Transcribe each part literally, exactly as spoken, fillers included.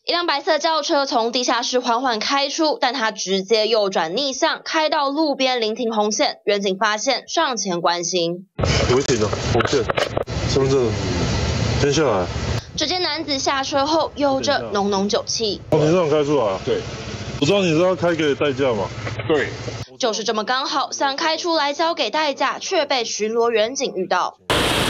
一辆白色轿车从地下室缓缓开出，但它直接右转逆向，开到路边临停红线。远警发现，上前关心。 违停了，红线，身份证，先下来。 只见男子下车后，有着浓浓酒气。 哦，你这样开出来？ 对。 我知道你是要开给代驾吗？ 对。 就是这么刚好，想开出来交给代驾，却被巡逻员警遇到。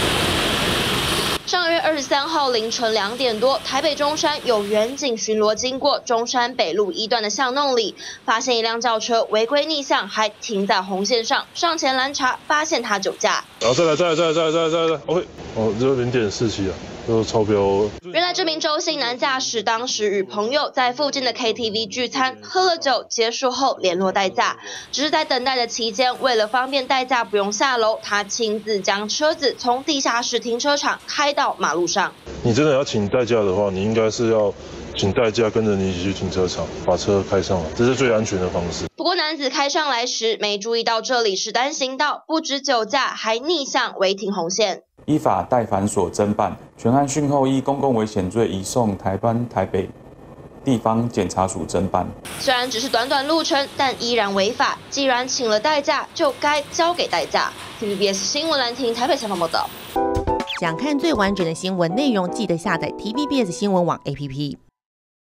上月二十三号凌晨两点多，台北中山有员警巡逻经过中山北路一段的巷弄里，发现一辆轿车违规逆向，还停在红线上，上前拦查，发现他酒驾。 然后再来，再来，再来，再来，再来，再来 ，OK， 哦，只有零点四七啊。就超标。 原来这名周姓男驾驶当时与朋友在附近的 K T V 聚餐，喝了酒，结束后联络代驾。只是在等待的期间，为了方便代驾不用下楼，他亲自将车子从地下室停车场开到马路上。 你真的要请代驾的话，你应该是要请代驾跟着你一起去停车场，把车开上来，这是最安全的方式。 不过男子开上来时没注意到这里是单行道，不止酒驾，还逆向违停红线。 依法待反所侦办，全案讯后依公共危险罪移送台湾台北地方检察署侦办。 虽然只是短短路程，但依然违法。既然请了代驾，就该交给代驾。T V B S 新闻兰亭台北采访报道。 想看最完整的新闻内容，记得下载 T V B S 新闻网 A P P。